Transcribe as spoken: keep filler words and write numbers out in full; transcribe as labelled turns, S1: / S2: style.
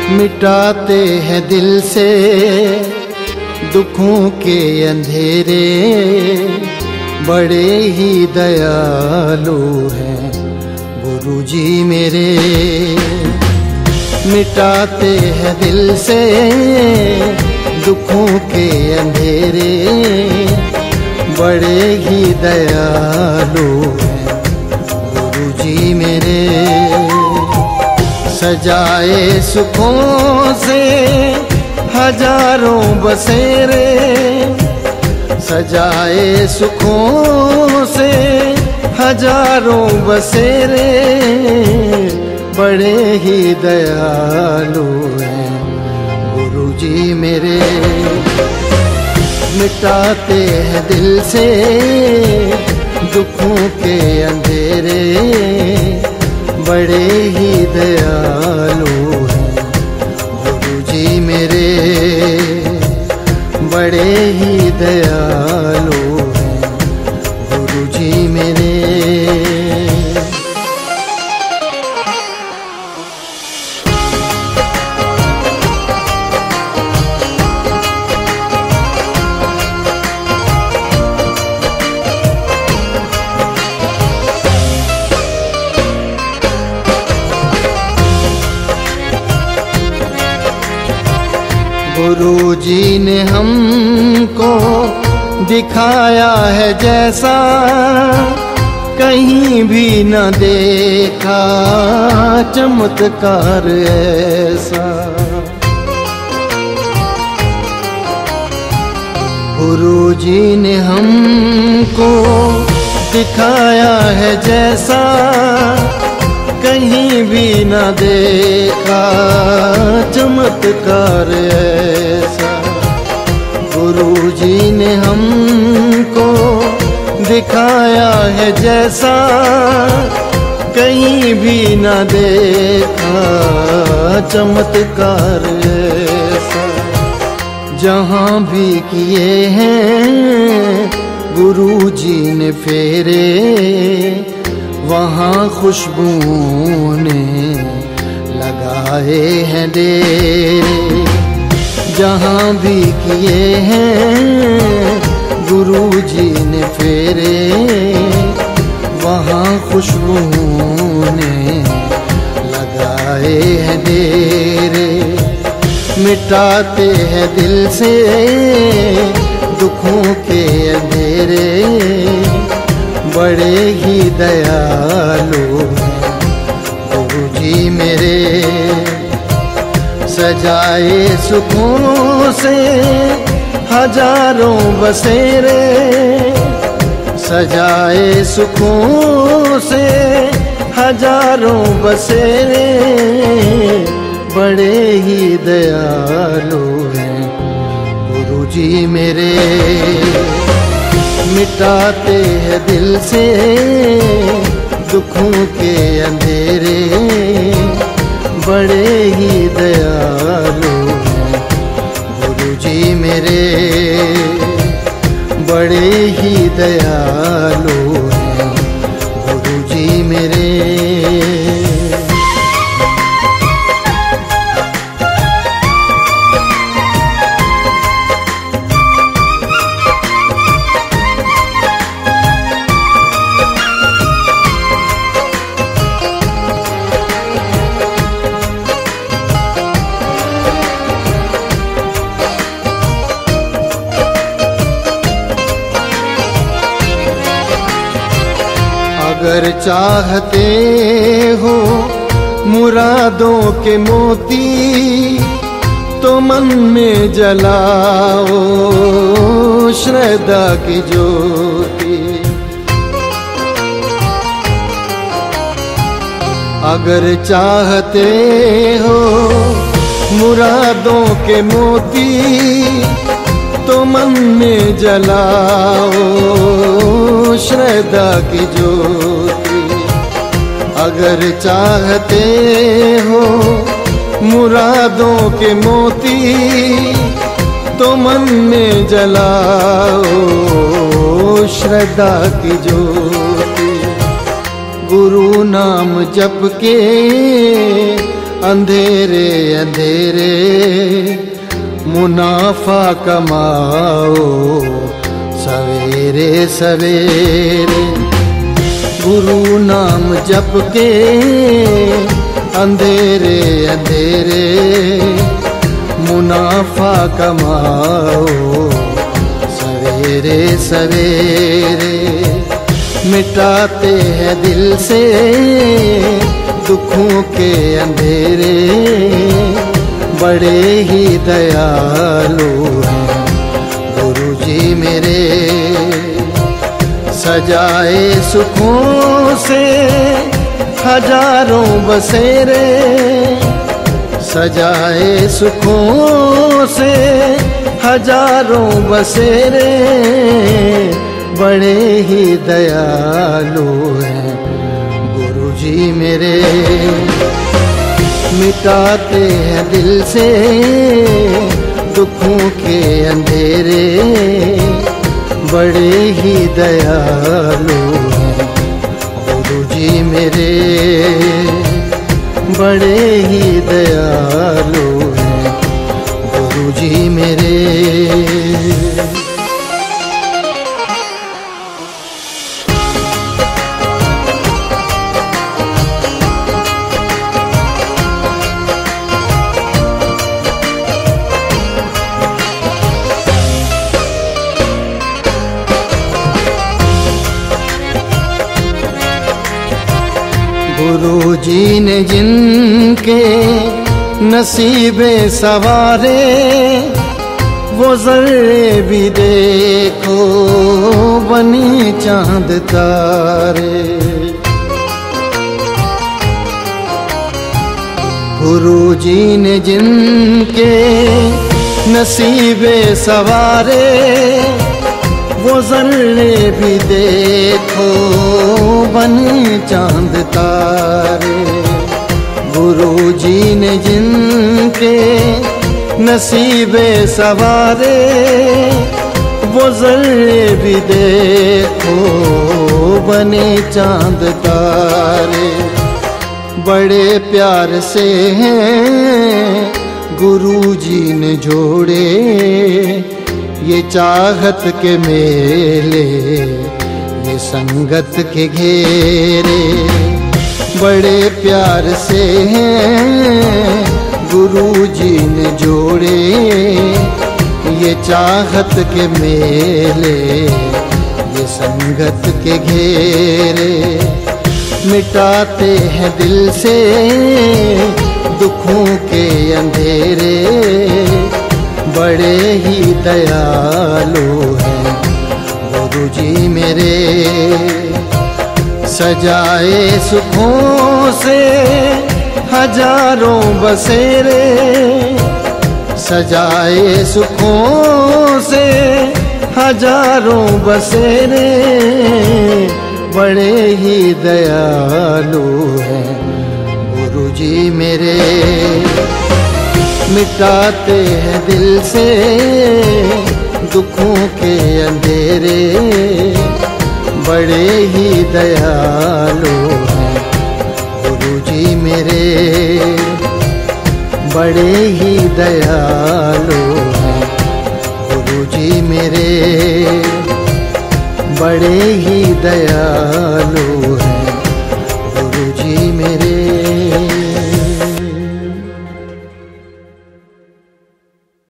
S1: मिटाते हैं दिल से दुखों के अंधेरे, बड़े ही दयालु हैं गुरुजी मेरे। मिटाते हैं दिल से दुखों के अंधेरे, बड़े ही दयालु हैं गुरुजी मेरे। सजाए सुखों से हजारों बसेरे, सजाए सुखों से हजारों बसेरे, बड़े ही दयालु हैं गुरुजी मेरे। मिटाते हैं दिल से दुखों के अंधेरे, बड़े ही दयालु हैं गुरुजी मेरे, बड़े ही दयालु हैं गुरुजी मेरे। गुरुजी ने हमको दिखाया है जैसा कहीं भी न देखा चमत्कार ऐसा। गुरुजी ने हमको दिखाया है जैसा कहीं भी न देखा चमत्कार ऐसा। गुरुजी ने हमको दिखाया है जैसा कहीं भी न देखा चमत्कार ऐसा। जहाँ भी किए हैं गुरुजी ने फेरे, वहाँ खुशबुओं ने लगाए हैं डेरे। जहाँ भी किए हैं गुरुजी ने फेरे, वहाँ खुशबुओं ने लगाए हैं डेरे। मिटाते हैं दिल से दुखों के अंधेरे, बड़े ही दयालु हैं गुरुजी मेरे। सजाए सुखों से हजारों बसेरे, सजाए सुखों से हजारों बसेरे, बड़े ही दयालु हैं गुरुजी मेरे। मिटाते हैं दिल से दुखों के अंधेरे, बड़े ही दयालु हैं गुरुजी मेरे, बड़े ही दयालु हैं गुरुजी मेरे। अगर चाहते हो मुरादों के मोती, तो मन में जलाओ श्रद्धा की ज्योति। अगर चाहते हो मुरादों के मोती, तो मन में जलाओ श्रद्धा की ज्योति। अगर चाहते हो मुरादों के मोती, तो मन में जलाओ श्रद्धा की ज्योति। गुरु नाम जप के अंधेरे अंधेरे मुनाफा कमाओ सवेरे सवेरे। गुरु नाम जप के अंधेरे अंधेरे मुनाफा कमाओ सवेरे सवेरे। मिटाते हैं दिल से दुखों के अंधेरे, बड़े ही दयालु हैं गुरु जी मेरे। सजाए सुखों से हजारों बसेरे, सजाए सुखों से हजारों बसेरे, बड़े ही दयालु हैं गुरु जी मेरे। मिटाते हैं दिल से दुखों के अंधेरे, बड़े ही दयालु हैं गुरु जी मेरे, बड़े ही दयालु हैं गुरु जी मेरे। गुरु जी ने जिनके नसीबे सवारे, वो जर्रे भी देखो बनी चांद तारे। गुरु जी ने जिनके नसीबे सवारे, वो जर्रे भी देखो बनी चांद तारे। गुरु जी ने जिनके नसीबे सवारे, वो जर्रे भी देखो बने चांद तारे। बड़े प्यार से हैं गुरु जी ने जोड़े ये चाहत के मेले, ये संगत के घेरे। बड़े प्यार से हैं गुरु जी ने जोड़े ये चाहत के मेले, ये संगत के घेरे। मिटाते हैं दिल से दुखों के अंधेरे, बड़े ही दयालु हैं गुरु जी मेरे। सजाए सुखों से हजारों बसेरे, सजाए सुखों से हजारों बसेरे, बड़े ही दयालु हैं गुरु जी मेरे। मिटाते हैं दिल से दुखों के अंधेरे, बड़े ही दयालु हैं गुरु जी मेरे, बड़े ही दयालु हैं गुरु जी मेरे, बड़े ही दयालु